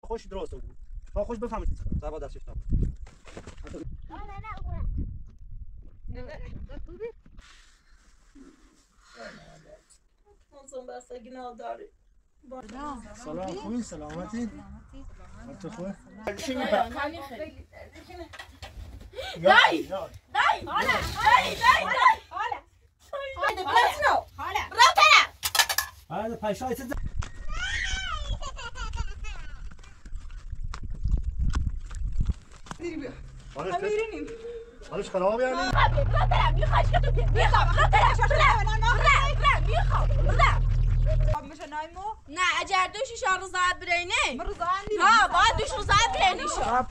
خوش درست بود خوش بفهمید زبا دستش تا سلام خوبی سلامتی تو خوبه دای حالا هایده بلسنو حالا برو طرف هذا پشایت دیری بیا حالش هم میرینیم حالش خراب یعنی برو طرف میخوای چیکار تو میخوام برو طرف میخوام میشه نایمو نه اگر دوشی شار زاد برینه مرو زاندی ها باید دوش رو زاد برینی شو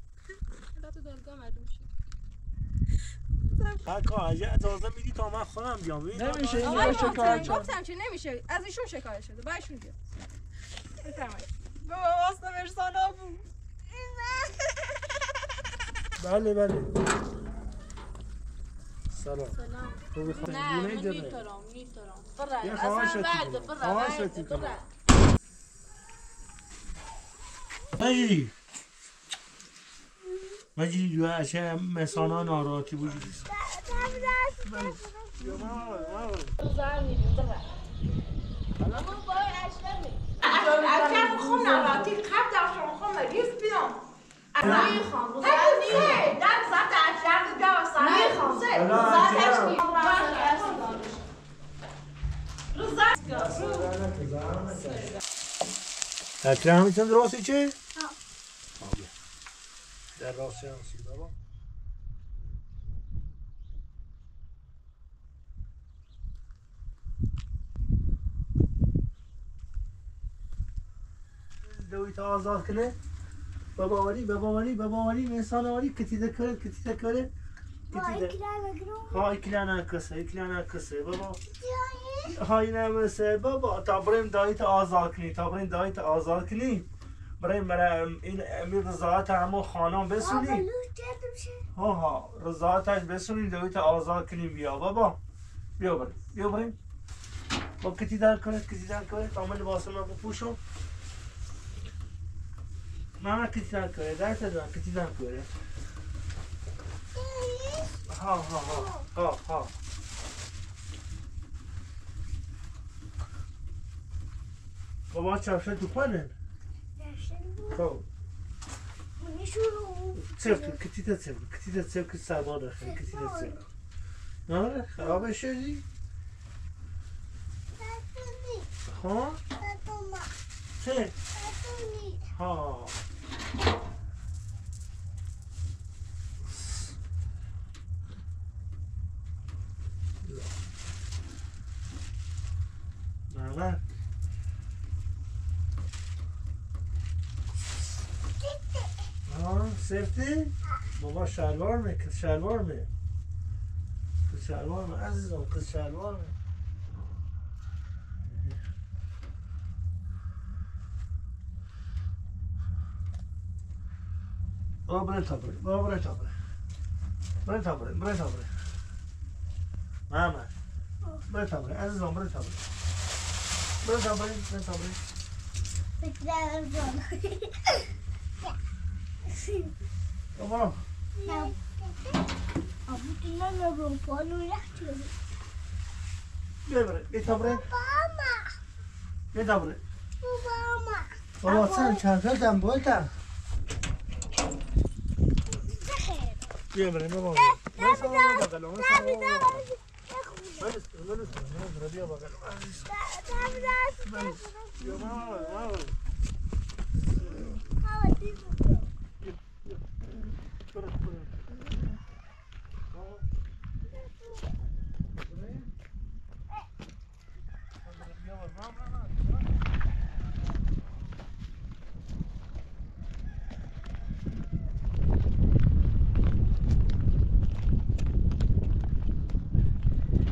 کاکا اگه اجازه میدی تا من خودم بیام نمیشه اینو شکایت کرد گفتم چی نمیشه از ایشون شکایت شده بایشون بیا بفرمایید بابا واسه مرسانا بود بله بله سلام نه من نیتارم برای یه اصلا خواهشتی برده مجری مجری دو اشه مسانا ناراحتی وجود است اگر خون ناراحتی قبل در شما خون مریض بیام میخوام در ساعت اشیاء جا اکرم میتون درستی چه؟ در راستی هم سی بابا دویت آزاد کنه باباواری انسانواری کتیده کره های کلانه کسه بابا های نمسه بابا تا بریم دایت آزاد کنی بریم این امیر رضایت همو خانم بسونی ها رضایتش بسونی دایت آزاد کنی بیا بابا بیا بریم با کتیده کنه تا من لباس ما بپوشم ماما کتیده کنه دایت دارم کتیده کنه ها بابا چرفشه تو کنن خب کتیده سیف که سرما داخل کتیده سیف نه خرابه شدی؟ ها؟ چه؟ ها نه سفتی؟ بابا شلوار می عزیزم کس شلوار می بابا برای تا بریم محمد برای تا بریم عزیزم برای تا بریم بابا ببره بابا sen çantadan boydan ببره بابا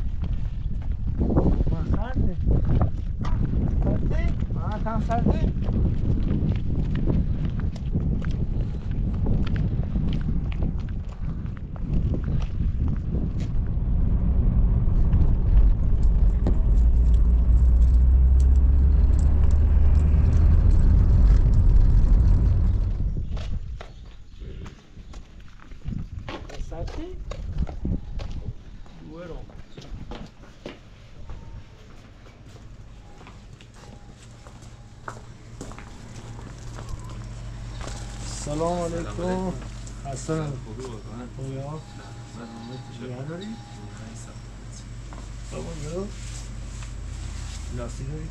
سرده؟ سرده؟ سلام علیکم. حسن خوبی واقعا. خوبی ها؟ سلامت داری؟ بابا برو. لاستیک داری؟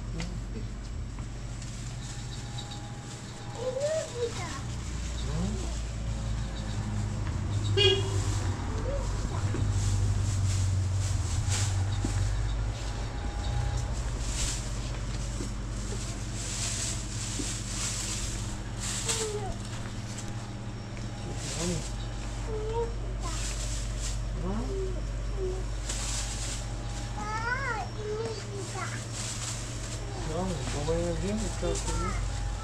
بابا اینو بیم استراحت کنی؟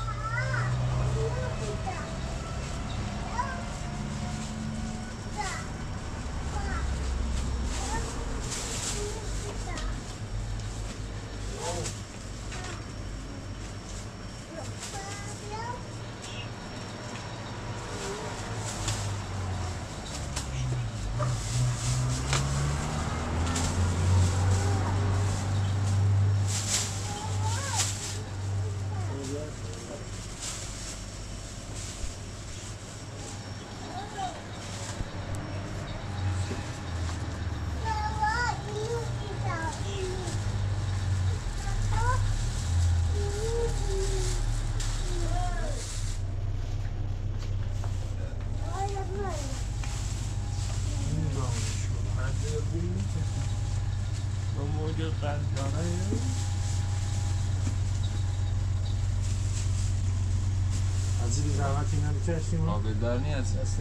عزیزی زحمت اینا می‌کشیم قابلدار نیست اصلا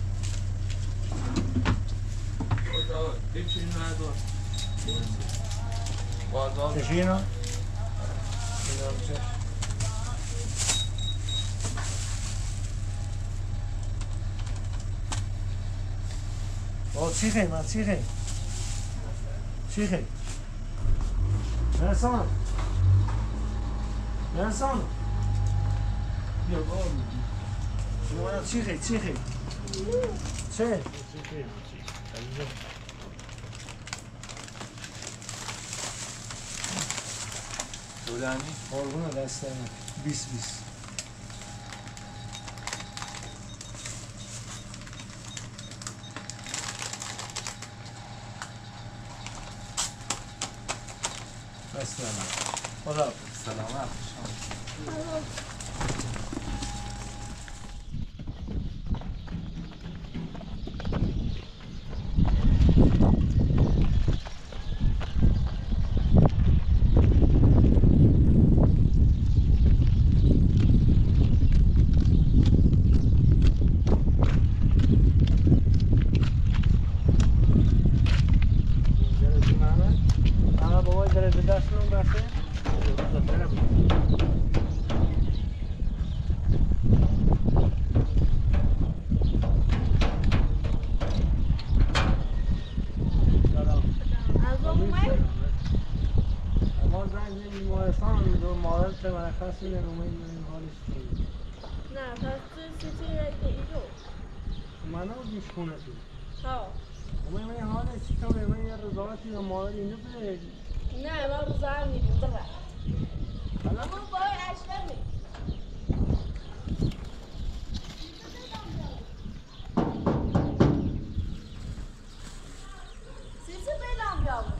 هیچی ندار بازار کشی اینا؟ اینا می‌کش چی خیلی؟ چی خیلی؟ چی خیلی؟ مرسان مرسان بیا بابا شما چی خیلی؟ چی خیلی؟ چه؟ چی خیلی؟ دودنی قربونه دست من 20 دست من خدا سلامت نه پس تو سیتی ایجو منو دیشونه تو ها من حالا چی کنم من یه رضایتی رو مادر اینو بده نه ما رو زن میریم دقیقا حالا اما باید اشتر میریم سیتی بیلام بیامون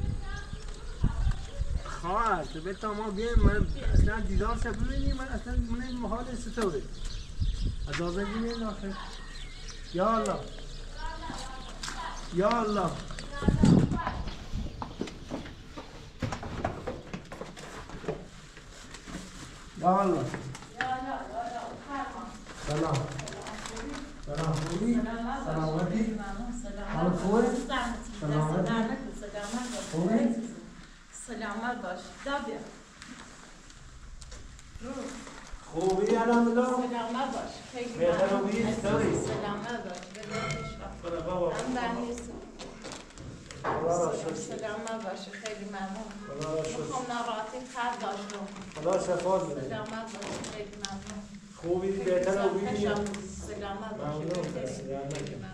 خواهر تو بتا ما بیایم من اصلا دیدار شد ببینیم من اصلا من حال ستوره اجازه بینیم آخه یا الله یا الله یا الله سلام سلام خوبی؟ سلامتی؟ حال خوبه؟ سلامتی؟ خوبه؟ سلامت باش دابیا خوبی الحمدلله؟ سلامت باش خیلی بهتر ممنون. خوبی؟ داری؟ سلامت باش خدا بابا من برنیستم خدا را شکر سلامت باش خیلی ممنون خدا را شکر میخوام ناراحتی خط داشتم خدا شفا بده سلامت باش خیلی ممنون خوبی بهتر خوبی؟ سلامت باش ممنون خیلی ممنون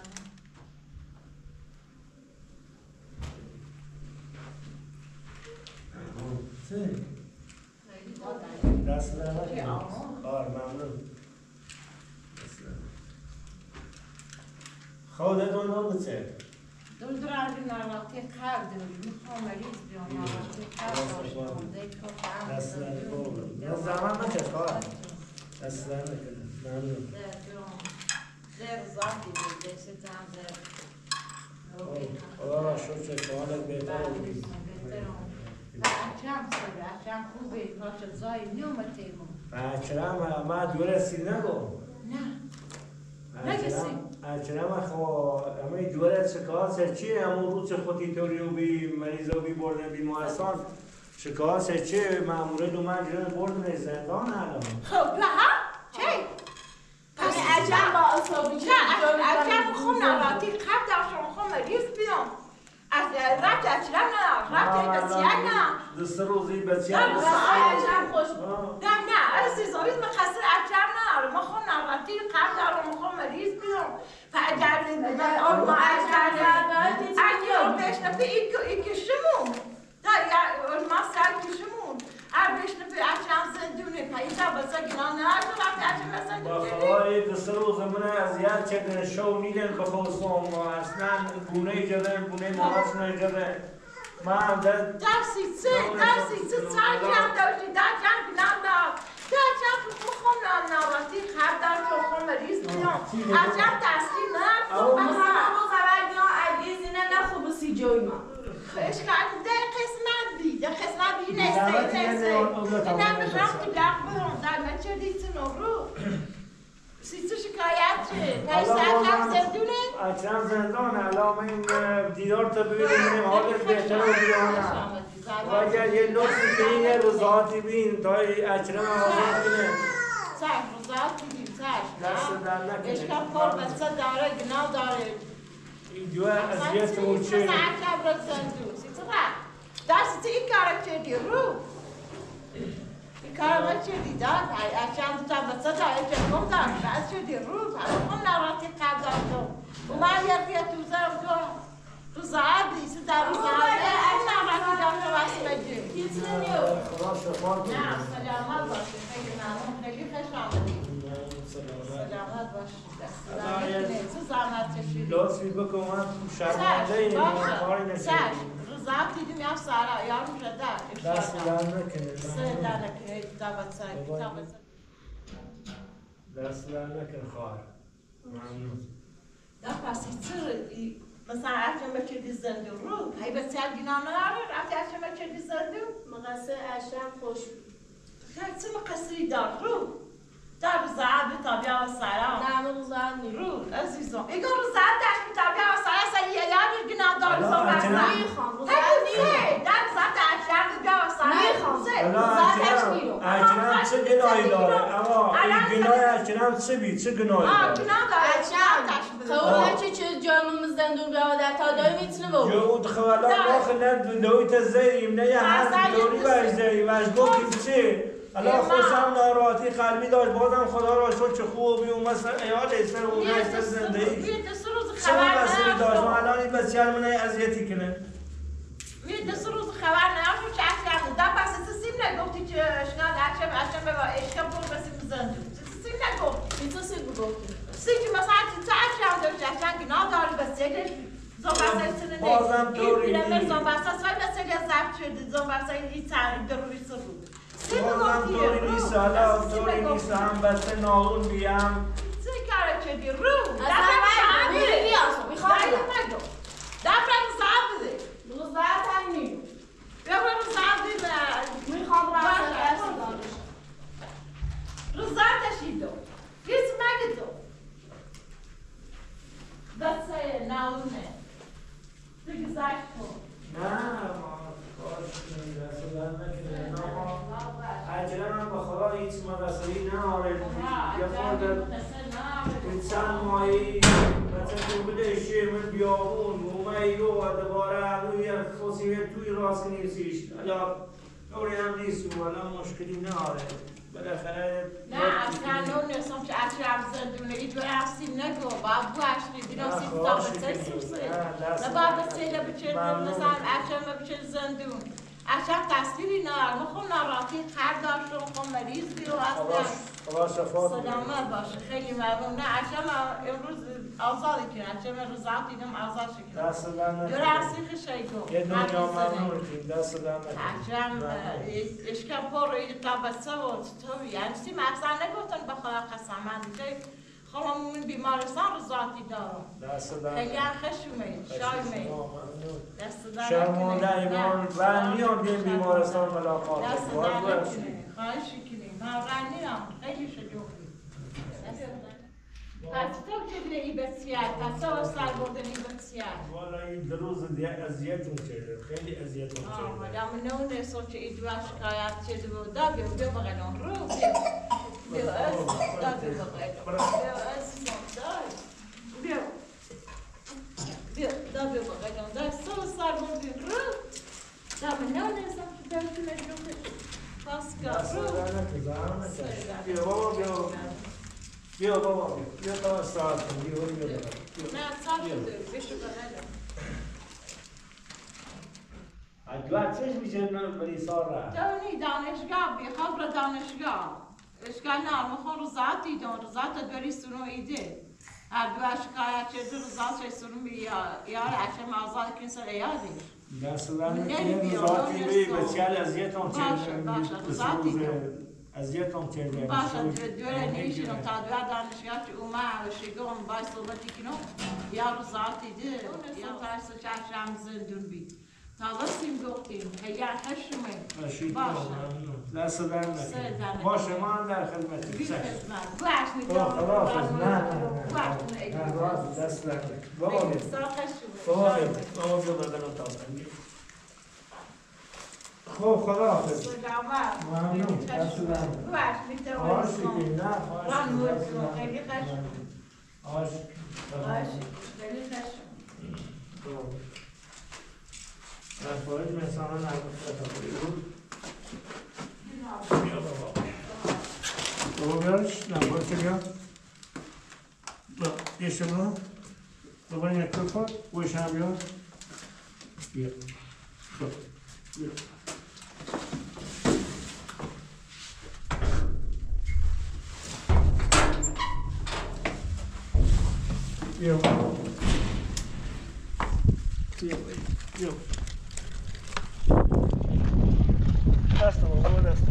دست دست درد کار ممنون خودت دنیا بچه دون درازی ناراحتی قلب داری میخوام مریض بیام ناراحتی قلب داشتم دیگه دست در زمان نکرد خواه دست در نکرد ممنون زر زادی دیگه ستم زر خدا شکر که حالت بهتر بودی بچه‌م سره بچه‌م خوبه باشه زای نیومتیمون بچه‌م ما دوره سی نگو نه نگسی بچه‌م خو همه دوره شکایت چیه همون روز خودی توریو بی مریضو بی بردن بیمارستان شکایت چیه ماموره دو من جرن بردن زندان الان خب لها چی؟ پس عجب با اصابی عجب خون نراحتی قبل داشتم خون مریض بیام از رفت اچرم نه رفت بسیار نه دست روزی بچه عجب خوش نه عزیزاویز مقصر اچرم نه ما خون نراحتی قبل دارم خون مریض بیام فاجر ما اچرم بشنفه ایک شمون ما سر کشمون بشنفه اچرم زندونه پیدا بسا گناه نه رفت اچرم بسا بخوای دست روز من اذیت کردن شو نیدن بخواستم اصلا گونه جدن گونه ماهاش نجدن من درسی سه سرکم داشتی درکم گناه دار درکم میخوام ناراحتی خب دار چون خون مریض بیام عجب دستی نه همون خبر گناه عزیزی نه خوب سی جوی ما اشکال ده قسمت بی نسته اینم رفتی لق برم در نچه دیتن رو سیتو شکایت چه؟ تایست اکرم زندونه؟ اکرم زندان الان این دیدار تا ببینیم حالت بهتر رو بیانم و اگر یه لطفی که این یه روزاتی بین تا اکرم آزاد کنه سر روزاتی بین دست در نکنه اشکال پر بسته داره گناه داره این دو اذیت موچه سیتو اکرم رو زندون سیتو رفت دست این کارک چه رو این کارک چه دیدار اکرم تا بسته داره جنگم داره بس چه رو اون نراتی قبل داشتم اومد یکی تو زرم تو زعبی سه در رو زعبی این نراتی داشته واسه مجیم خدا شفا کنه نه سلامت باشه خیلی ممنون خیلی خوش آمدید سلامت باشه دست تو زحمت کشیدی لطفی بکن من شرمنده این کاری نکردم روزم دیدیم یا سارا یارم شده دست در نکنه سه در نکنه کتابت سر دست در نکن خواهر ممنون در پسی مثلا اچم بچه زندون رو هی بسیار گناه نداره رفتی اچم بچه زندون مقصر اشرم خوش خیلی چه مقصری دار رو در زعب تابیا و سلام نه من زن نیم رو عزیزم ایگو رو زعب داشت تابیا و سلام سا یه یاری گناه دار صحبت میخوام در زعب اشرم بیا و سلام اچرم چه گناهی داره اما این گناه اچرم چه بی چه گناهی داره گناه داره خب چه جامعه زندون بیاوده تا دایی میتونه بود جود خوالا داخل دویت زیم نه یه هر دوری برزی وجبو چه الان خوشم ناراحتی قلبی داشت بازم خدا را شد چه خوبی و مثلا ایال ایستر و ایستر زندگی چه مسئله داشت و الان این بسیار منه اذیتی کنه دست روز خبر نداشت چه اکرم دا پس سیم نگفتی که اشکال اچم ببا اشکال برو بسیم زندون سیم نگفتی تو سیم بگفتی سیم که مثلا تو اکرم داشت اکرم گناه داری بسیار زنباسای سنه بازم طوری نیست زنباسای سای بسیار زفت شده زنباسای این تحریم دروی سر رو بازم طوری نیست حالا طوری نیست هم بسته ناغون بیم چه کاره چدی رو اصلا میری نیازم میخوام دفرم زعب بده روز بعد هم نیم بیا برو زعب بده میخوام رفت رو زعب تشید دو هیچ مگه دو بسه ناونه دیگه زشت کن نه ما کارش کنید دست در نکنه اجرم هم به خدا هیچ مقصری نهاره یا خورده چند ماهی مثلا بوده من بیابون اومه و دوباره همون یک خصیت توی راست نیستیش حالا دوری هم نیست و حالا مشکلی نهاره بالاخره نه اصلا نون نیستم که اچرم زندونه ای دوره هستیم نگو باید بوشنی بیرم سید تا بسه سوسه نه باید بسیله بچه مثلا اچرم بچه زندون عشان تصویری نار مخون ناراحتی خر داشتم خون مریض بیو هستم خدا شفا سلامت باشه خیلی ممنون نه عشان امروز آزادی کنم عشان من روزات دیدم آزاد شکنم دست در نکنه درستی خشیدم یه دنیا ممنون کنیم دست در نکنه عشان اشکم پر روی تابسته و توی یعنی سی مقصد نگفتن بخدا قسم من دیگه خواهم بیمارستان رو ذاتی دارم دست در خیلی خشمه شایمه دست در شرمانده ایمان و میان بیم بیمارستان ملاقات دست باید در باید. نکنه خواهش کنیم من رنیم خیلی شجوعی پس تو چه بینه ای بسیار پس تو سر بردن ای بسیار والا این دو روز اذیتون کرده خیلی اذیتون کرده آدم نونه سوچه ای دو شکایت چه دو دا بیو بغنون رو بیو از دا بیو بغنون بیو از بیو بیو دا بیو بغنون دا سر بردن رو دا نونه سوچه بردن رو پاسکا رو بیا بابا بیا بابا بیا تا استراحت کن بیا نه صاف شده بشو بغنون اجواد چش میشه مریسار را دانی دانشگاه بی خبر دانشگاه اشکال نه مخون روزات دیدم روزات دوری سنو ایده هر دو شکایت چه دو روزات چه سنو بی یار عشم آزاد کنسر ایادش دست در نکنه روزاتی بی بسیار اذیتون باشه روزات دیدم اذیتون کرده باشه دوره نیشیدم تا دو دانشگاه چه اومه و شگم بای صحبتی کنم یا روزات دیده یا ترس چشم زندون بید تابستیم گفتیم هیا خشمه باشه دست در نکنه باشه ما هم در خدمتی بی چشم خدمت گوش خداحافظ نه گوش دست در نکنه بابا بیا بابا بیا بدن اتاق خب خداحافظ ممنون دست در نکنه آشی که نه خیلی خشم آشی خیلی خشم رفایت مثلا نگفته بود بیا بابا بابا بیارش نباید که بیا یه شما بابا این یک کن بویش هم بیا بیا بیا بیا بابا بیا بیا دست بابا دست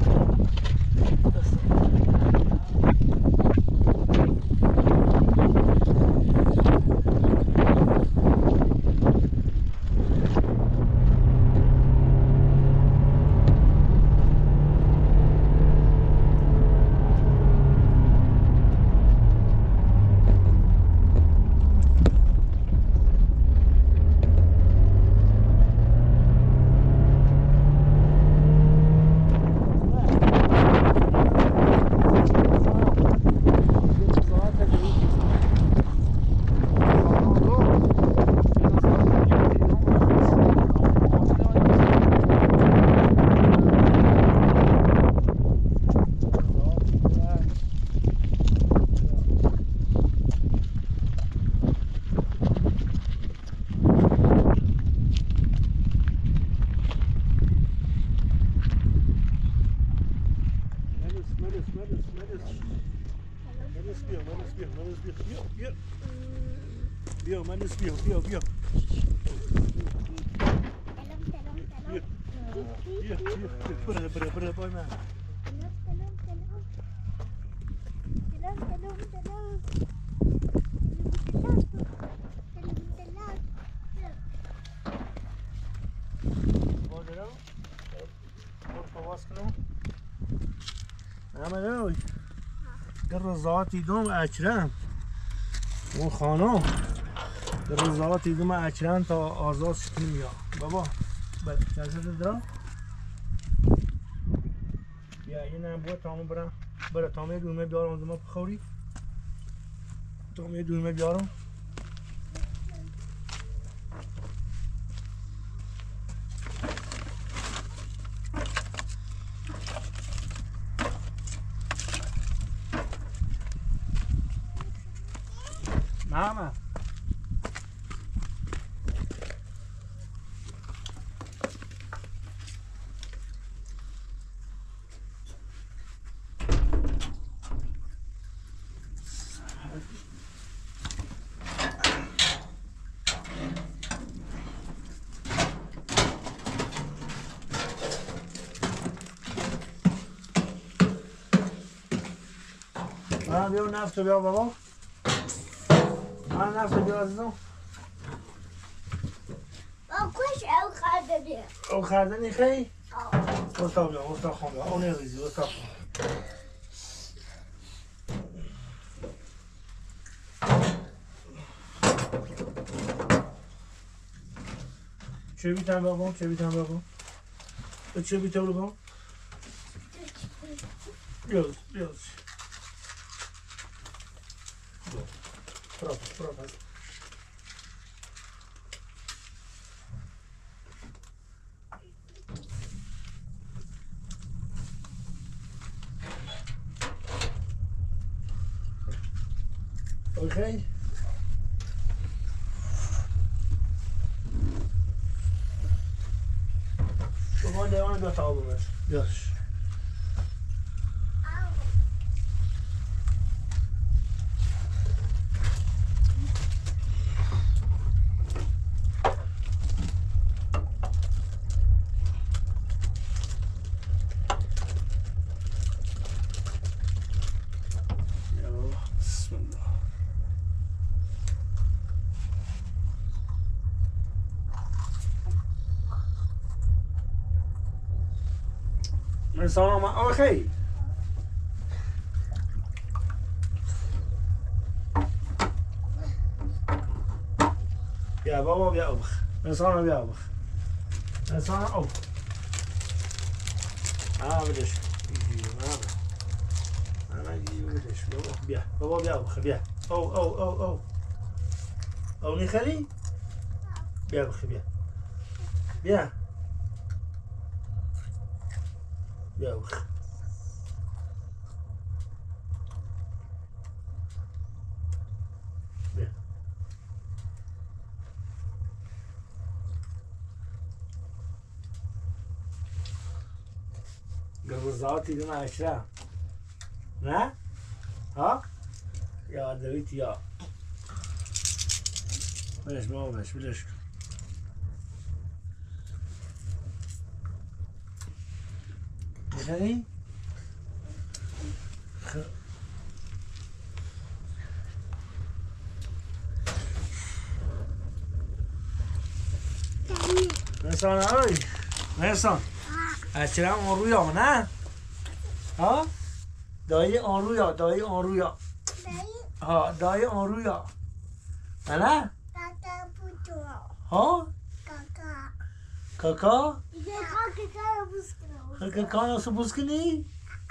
بیا منس بیا بیا بیا بره بای من احمد در روزاتی دوم اکرم اون خانم در روزاتی دوم اکرم تا آزاد شکنیم یا بابا چند درم بیا این هم بود تامو برم برای تامه دورمه بیارم دومه بخوری تامه دورمه بیارم Mama. بیا نفت بیا بابا نفت بیا عزیزم کش او خرده بیا او خرده نیخی؟ استاد بیا استاد خان بیا او نیریزی استاد خان چه بیتن بابا؟ چه بیتن بابا؟ چه بیتن بابا؟ بیاز بیاز Prova. Okay. Şuradan devam ediyor tablomuz. Görüş. Salam okay. Ya baba ya abuk. Ben sana bir abuk. Ben sana abuk. Biliş. Ana biliş. Baba bir abuk. Bir. Oh ne khali? Bir abuk bir. Bir. يا وخ قبل زاتي دنا عشرة ها ها يا دويت يا بلاش بابا بلاش هني نسان هاي نسان اچرا اون رویا نه ها دایی اون رویا ها دایی اون رویا نه ها کاکا کاکا ناسو بوز کنی؟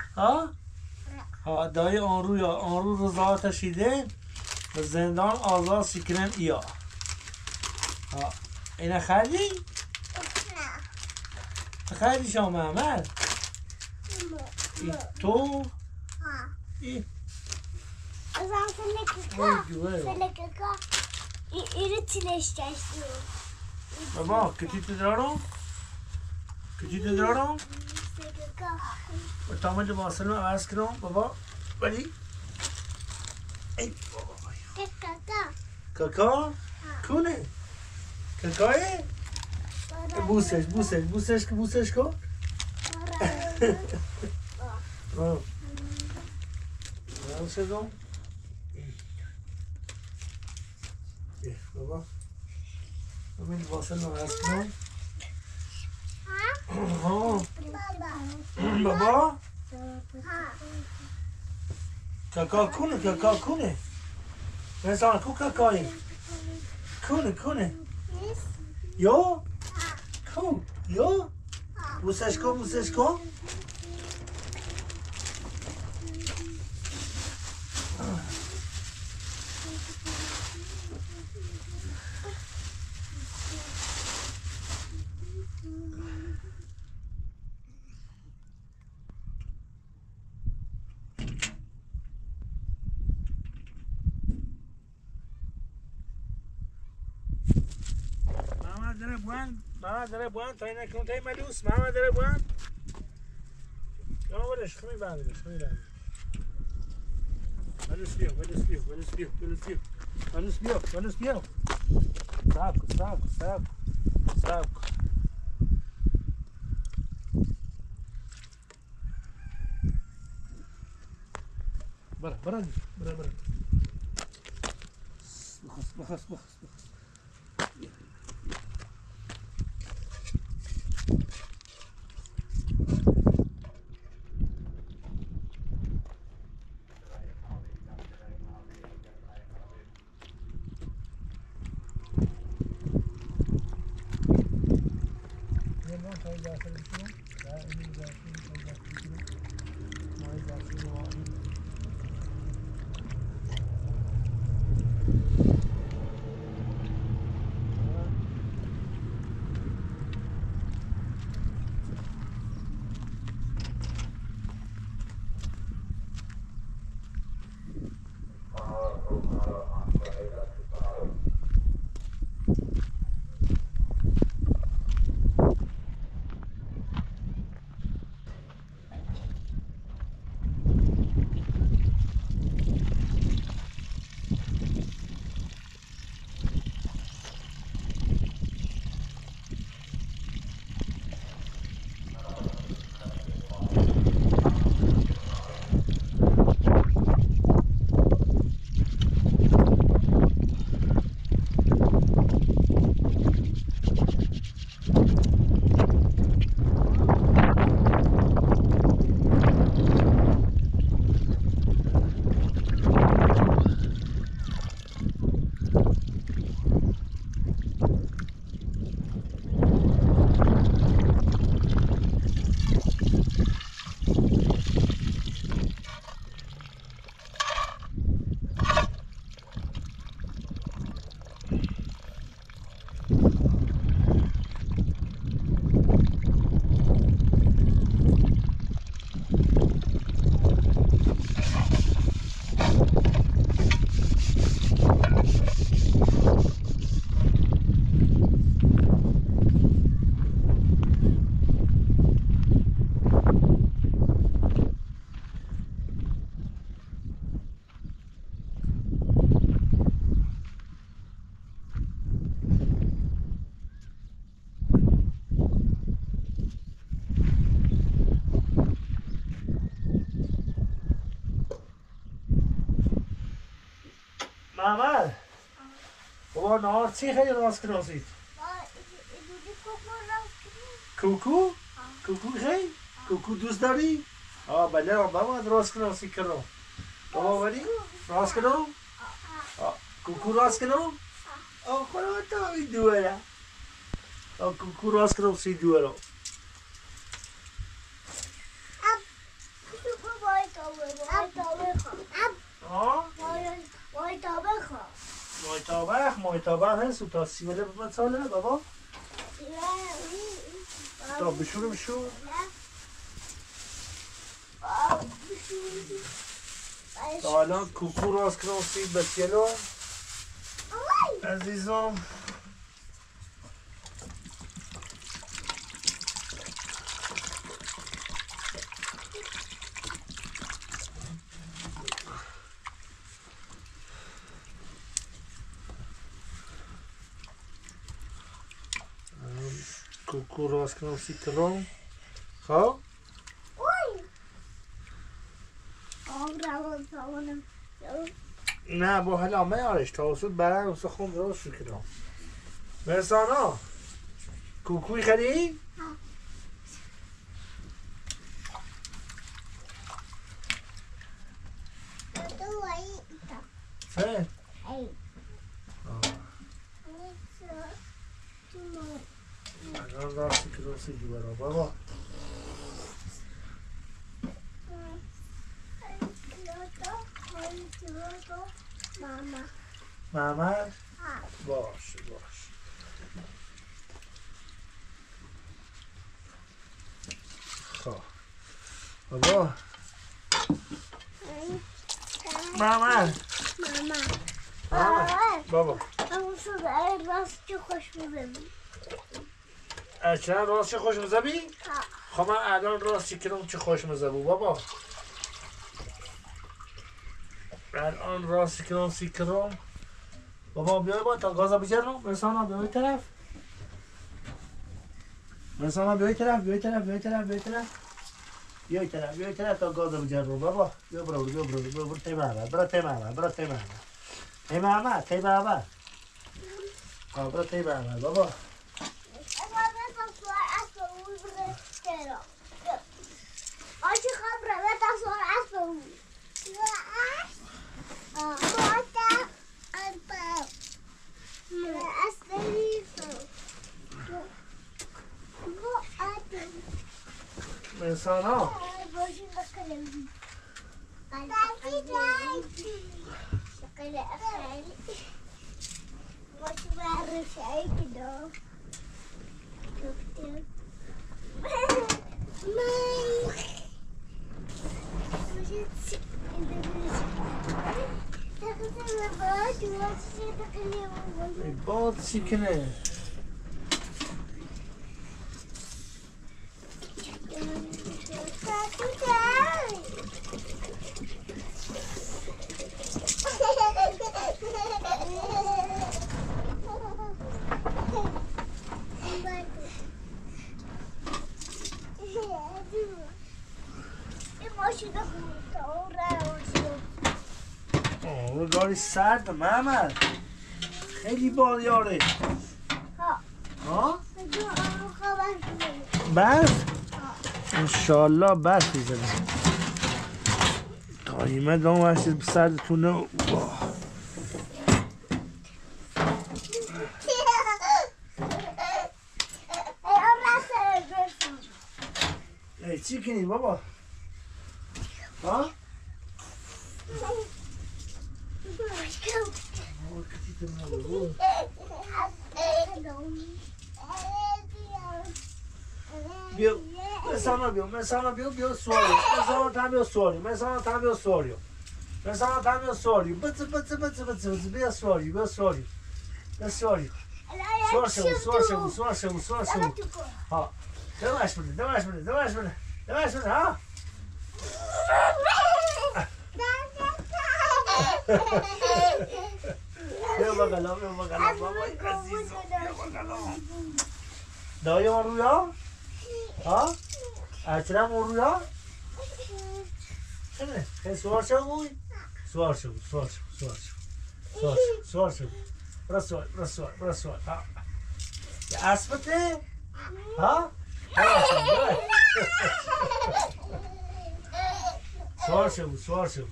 ها دایی آن رو رضا شیده به زندان آزاد شکنن ایا ها اینه خریدی؟ خریدی شما محمد؟ ای تو؟ ای Selekaka iri çileşeceksin. بابا کتی تو دارم؟ و تمام لباسن رو عوض کنم بابا ولی ای بابا کاکا کونه کاکای بوسش کن شدم بابا همین لباسن رو عوض کنم بابا کاکا کونه مثلا کو کاکایی کونه یا کو یا بوسش کن محمد داره بوان تا اینه کن تایی ملوس محمد داره بوان یا برش خمی بندش ونس بيو ونس بيو ونس بيو ونس بيو ونس بيو ونس بيو سابكو سابكو سابكو سابكو برا برا برا برا بخص بخص بخص بخص محمد بابا نهار چی خیلی راست کناسید؟ کوکو؟ کوکو خیلی؟ کوکو دوست داری؟ بله بابا راست کناسی کنم بابا بری؟ راست کنم؟ کوکو راست کنم؟ خدا تا این دوره کوکو راست کنم سی دوره مایتابه هست و تا سیوله بمت ساله بابا؟ تا بشور تا الان کوکو راست کنم سی بسیلو عزیزم کوکو راست کنم سی کرم خب؟ نه با حالا میارش تا وسط برن و سخون راست شو کنم مرسانا کوکوی خری؟ فه؟ الان راستی که راستی جوارا بابا ماما باشه خب بابا ماما بابا راست چه خوش می‌بینی چرا راست چه خوش مزبی؟ خب من الان راست چه کنم چه خوش مزبو بابا الان راست کنم سیکرم بابا بیای با تا گازا بجرم مثلا بیای طرف مثلا بیای طرف تا گازا بجرم بابا بیا برو تی محمد بابا آجی خبره بتا سوار اسبو مثلا باد سیکنه گاری سرد محمد خیلی باد یاره ها؟ برف؟ انشالله برف میزنه قایمه دام هستید سردتونه چی کنید بابا؟ ها؟ بیا مثلا بیا سواری مثلا تا بیا سواری بیا سواری سوار ها دواش بده ها بیا بغلا بابا عزیزم دایی اون رویا؟ ها؟ اچرم اون رویا؟ خیلی سوار شو بوی؟ سوار شو برو سوار ها یه اسبته؟ ها؟ سوار شو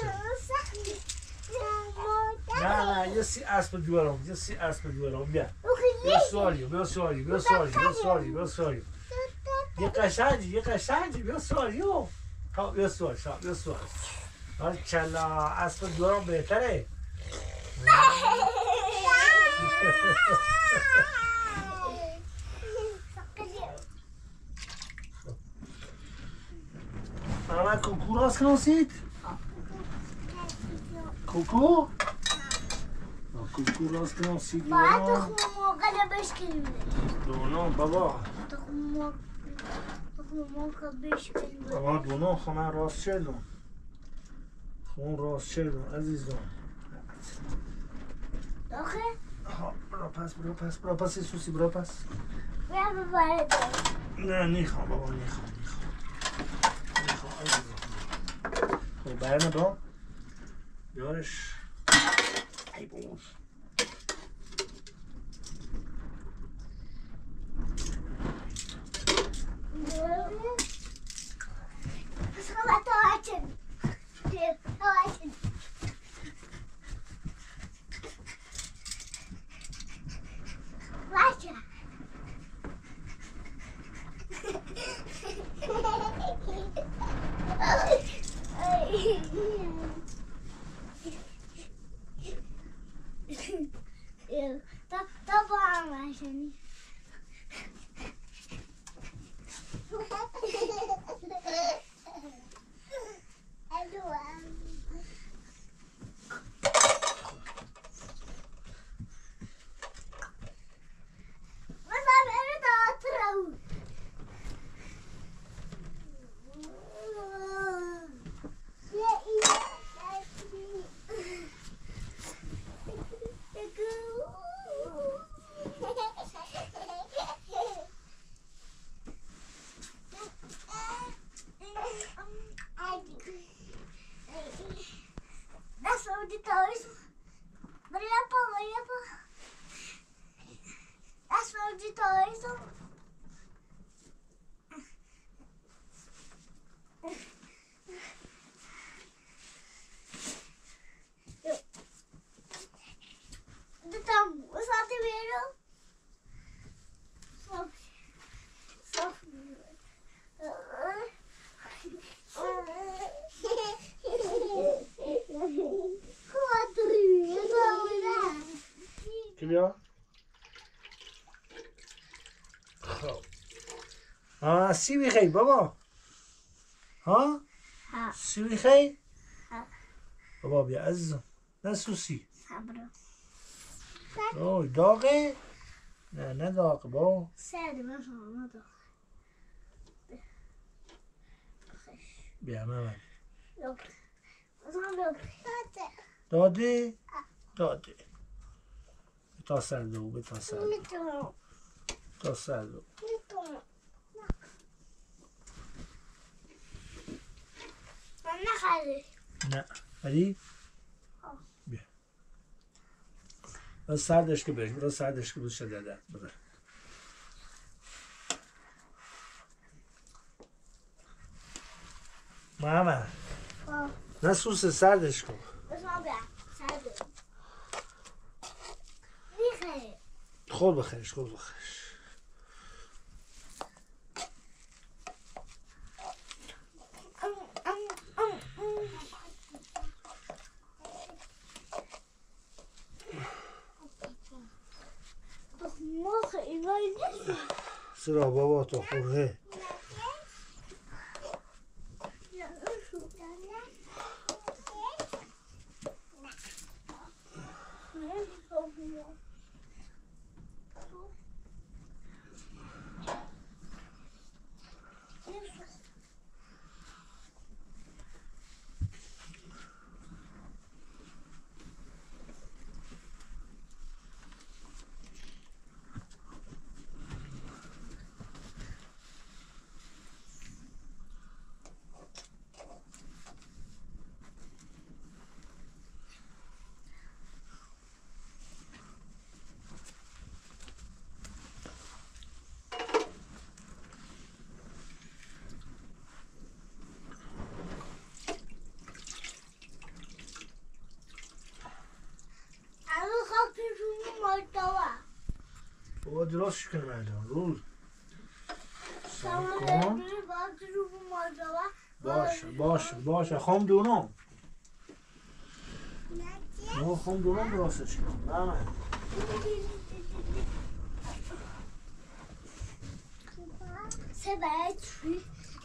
نه یه سی اسب دوارم بیا سواری یه قشنگی بیا سواری بیا سوار حال کلا اسب دوارم بهتره محمد کوکو راست کناسید؟ کوکو راست کناسید باید تخم موقع بشکنیم دونو بابا تخم موقع بشکنیم بابا دونو خونه راست شدون عزیزم داخل؟ ها برو پس سوسی برو پس بیا ببره نه نیخوام بابا نیخوام عزیزم خب برنه با بیارش ای بوز بیا خب سی میخوای بابا ها؟ ها. سی میخوای؟ ها. بابا بیا عزیزم نه سوسی صبر اوه داغه؟ نه داغه بابا سرد من شما داغ بیا من داده داده تا سردو به تا سردو میتونم تا سردو من نخواهی نه ولی بیا برای سردش که بریم برای سردش که بشه داده برای محمد نه سوس سردش کن بسما بیا سرد میخوایی خود بخیرش خود بخیرش مخ ایوانی نیست سرا بابا تو خوبه بابا درست کنه مردم رول کن باشه خم دونم نه خم دونم درستش کن نه سه برای توی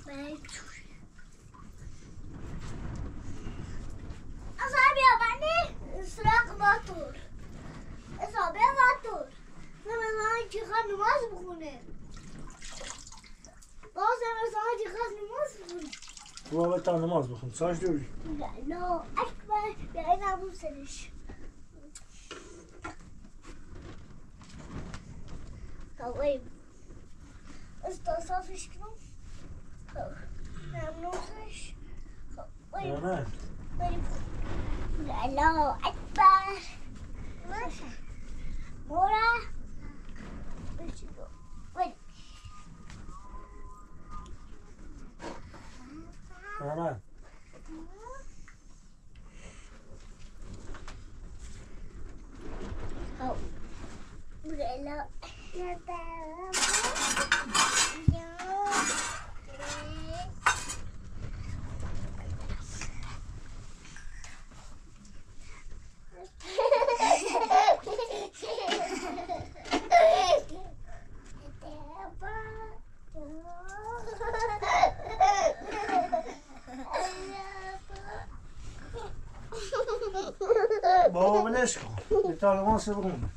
اصلا بیا بنی سراغ باتور اصلا بیا باتور نمیدونم که خواهد نماز بخونه باز نمیدونم که خواهد نماز بخونه بابا تا نماز بخون ساش دوری لا اکبر بیا این همون سرش طويب استصافش كده نعملوش نه لا الله أكبر ماشي مورا نه لا بابا بلش کن به طالبان سه بخون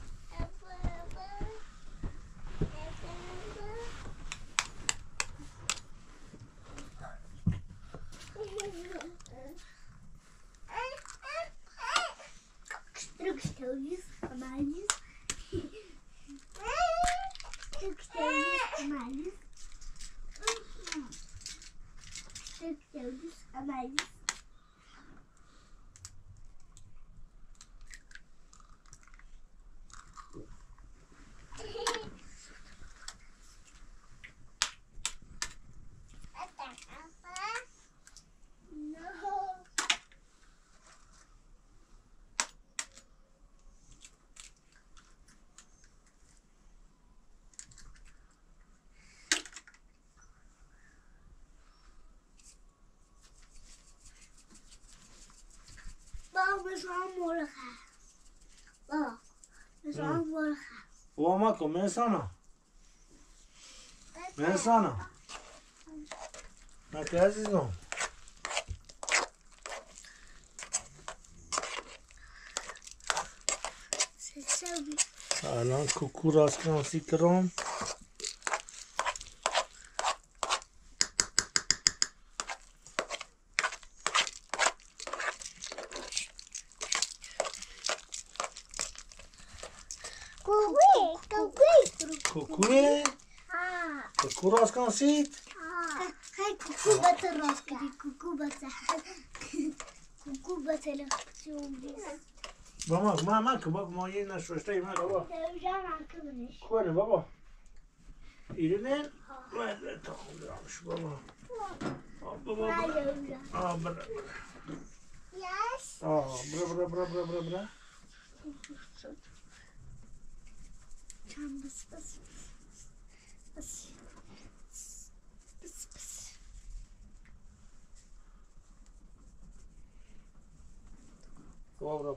بابا واماكو ميسانا ميسانا ما عزيزم سوي الان كوكو راس كان سيكرون كوكوي كوكو راس كان سيت هاي كوكوبة الراس كذي كوكوبة كوكوبة بابا ما ماكو بابا ما ينا شو اشتري ما بابا كونه بابا إيرين ولا تاخذ شو بابا بابا برا يس برا كان بس برا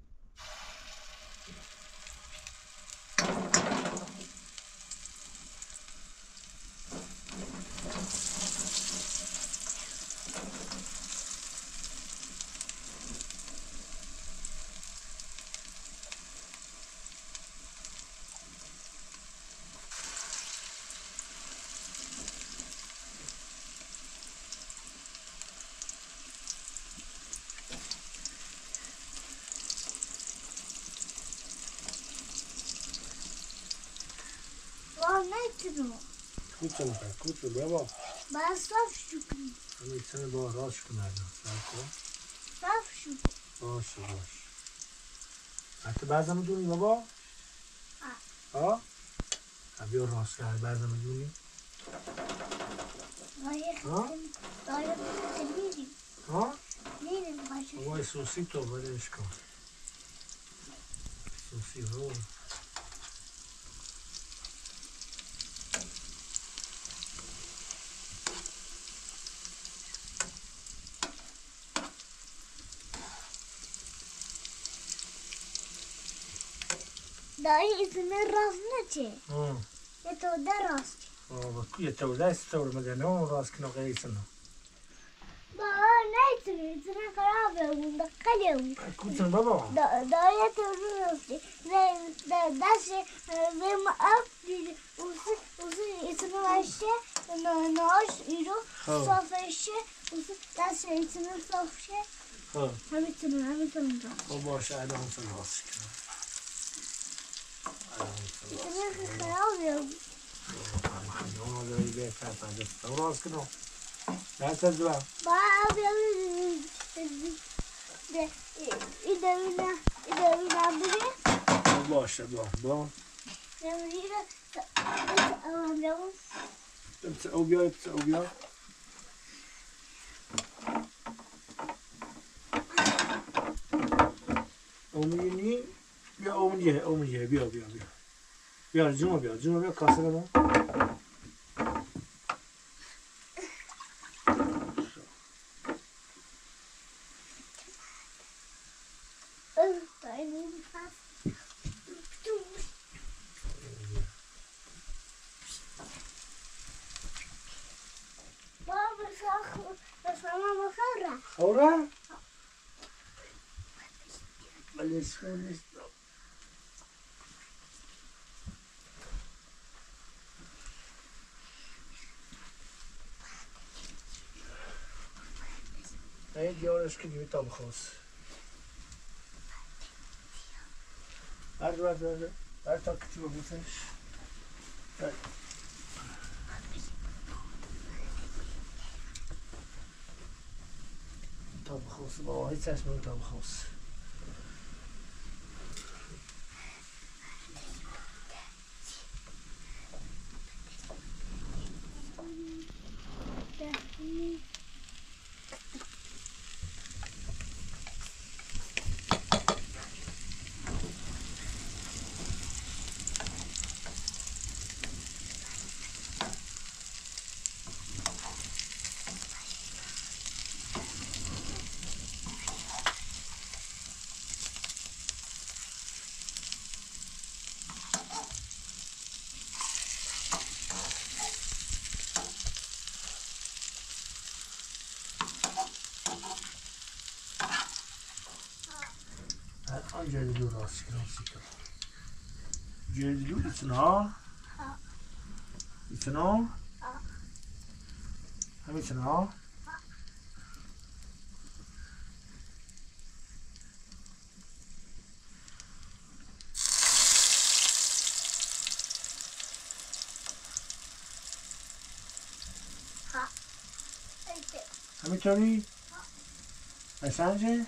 كوتشو بابا بس صف شكري أنا السنة بابا راس شكون هذا صف شكري باش أنت بعد ما تجوني بابا أبي الراس يعني بعد ما تجوني رايح تلميذي مين الباشا هو سوسيتو بلاش كم سوسي هو دایی اسم راست نچه یه تو در راست يا تولى استور مدنو راس كنا غيسنا با نیتونی اسم خرابه اون دقیقه كوتن بابا دایی تو راستی دست ویم افری اوسی اسم باشه ناش ایرو صافشه اوسی دست اسم صافشه همیتونم بابا شاید اون راس كنا اسم خرابه اون اللي بيت هذا راس كنا لا تزرع إذا بنا بره باشه بابا نمرينا ابتسأوا بيا أميني بيا أميني بيا جمع بيا كاسرة خورا بلش هاي ديارش که دیوی تا بخواست هر تا کتی ببوتش تا بخواست با هیچ چشمه تا بخواست آن جلدو راست کنم سیکم جلدو میتونه میتونه میتونه همینطوری؟ قشنگه؟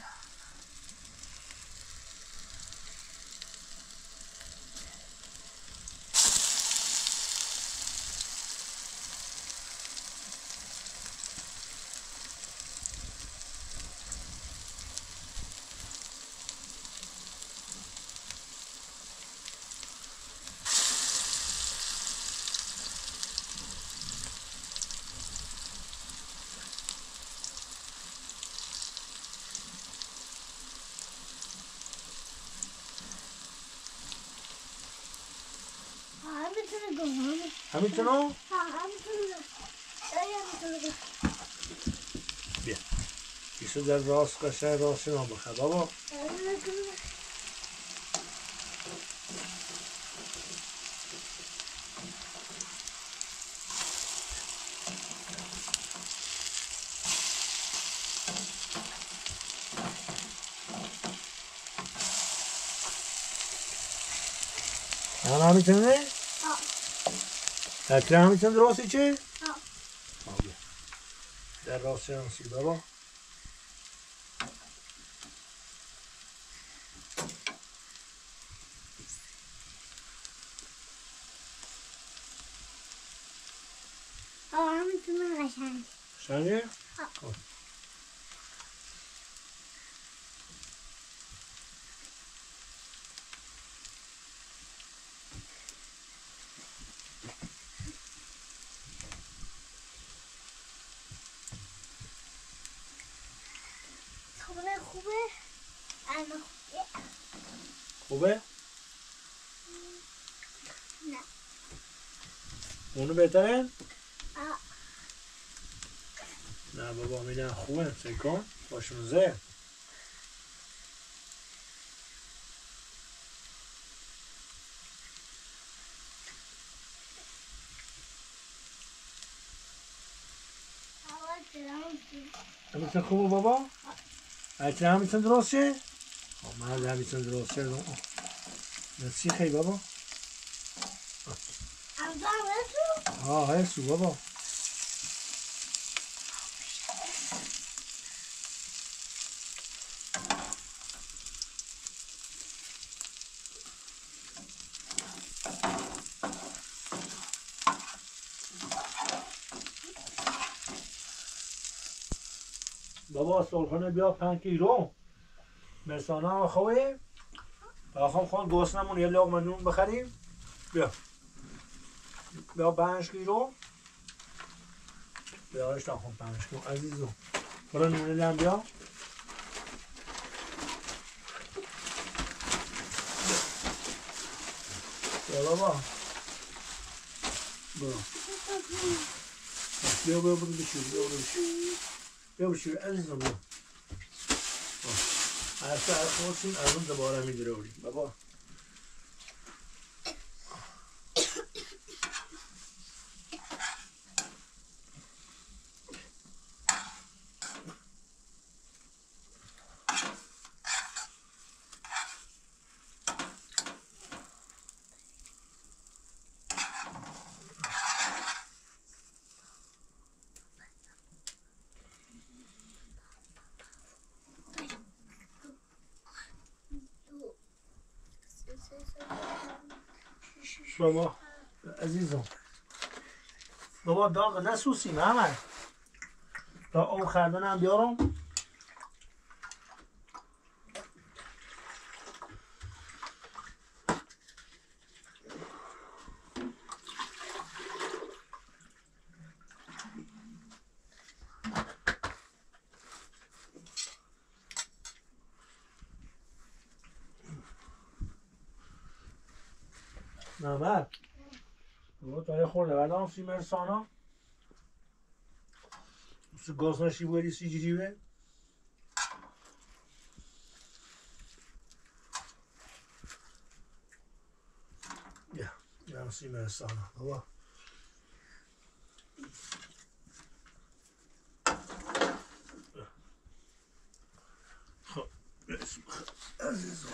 همینطوری؟ بیا ایشو در راست قشنگ راست شما بخواه بابا همینطوری؟ اکره همینطوری راستی چه؟ بیا در راست شناسی بابا همینطور قشنگ قشنگه؟ خبره خوبه؟ اما خوبه؟ نه اونو بهتره؟ نه بابا میدن خوبه سعی کن باشون زه همینطور خوبه بابا؟ اکره همینطور درسته؟ مرد همینطور درسته مرسی خیلی بابا هستو بابا بابا سلخانه بیا 5 کیلو مرسانه هم خوبه بخوام خواهم گوسنمون یه لقمه نون بخریم بیا 5 کیلو بیا اشتان خواهم 5 کیلو عزیزو برو نونه لم بیا بیا بابا بیا برو بشور بیا بشور عزیزم بیا هر ساعت خوردیم از اون دوباره میگیره بابا بابا عزیزم بابا داغ نسوسی محمد تا او خردنم بیارم محمد بابا تا یه خورده بدم سی مرسانا سی گاز نشی بری سی جیبه نسیم احسانه بابا خب عزیزان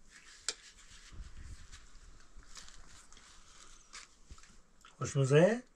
خوشمزه؟